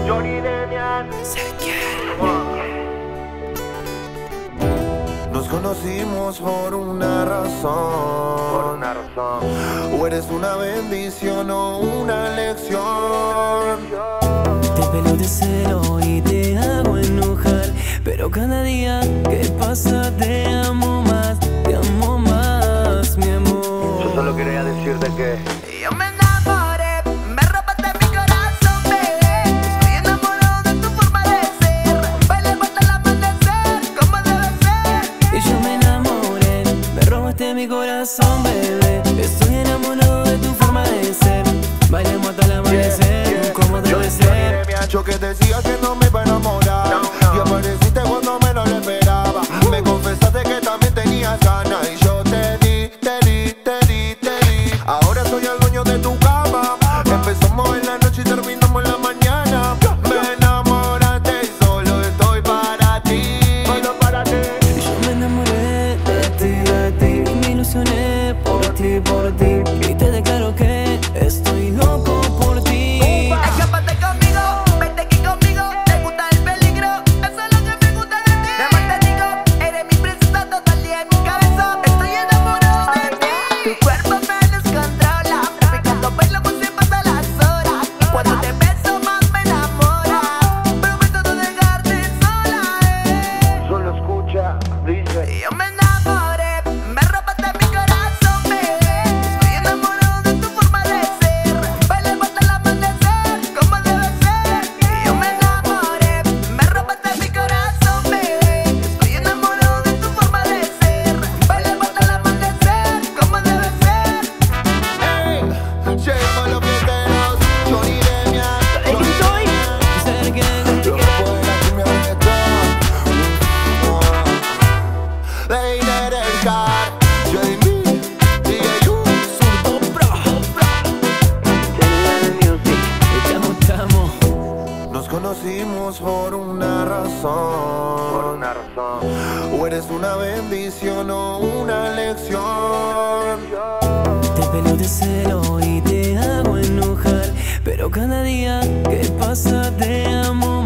Johnny Demian. Nos conocimos por una razón. O eres una bendición o una lección. Te pelo de cero y te hago enojar, pero cada día que pasa te amo más, mi amor. Yo solo quería decirte que Yo me enamoré, me robaste mi corazón, bebé. Estoy enamorado de tu forma de ser. Bailemos hasta el amanecer, como debe ser. Y yo me enamoré, me robaste mi corazón, bebé. Estoy enamorado de tu forma de ser. Bailemos hasta el amanecer, como debe ser. Yo que decía que no me iba a enamorar, y apareciste cuando menos lo esperaba. Me confesaste que también tenías ganas y yo te di. Ahora soy el dueño de tu cama. Empezamos en la noche y terminamos en la mañana. Me enamoraste y solo estoy para ti. Yo me enamoré de ti, y me ilusioné por ti. Y te declaro que estoy loco por ti. Escápate conmigo, vete aquí conmigo. Te gusta el peligro, eso es lo que me gusta de ti. Nada más te digo, eres mi princesa todo el día en mi cabeza. Estoy enamorado de ti. Tu cuerpo me descontrola, picando bailo por si pasan las horas. Cuando te beso más me enamora. Prometo no dejarte sola, solo escucha, dice. Yo me enamoré, me robaste mi corazón, bebé. Estoy enamorado de tu forma de ser. Bailemos hasta el amanecer, como debe ser. Yo me enamoré, me robaste mi corazón, bebé. Estoy enamorado de tu forma de ser. Bailemos hasta el amanecer, como debe ser. Llegamos los fiesteros, Johnny Demian. Yo no puedo ir a mi reggaetón. Lady del Car, Jamie, DJ Yu, Zurdo Pro. Nos conocimos por una razón. O eres una bendición o una lección. Te pelo de cero y te hago enojar, pero cada día que pasa te amo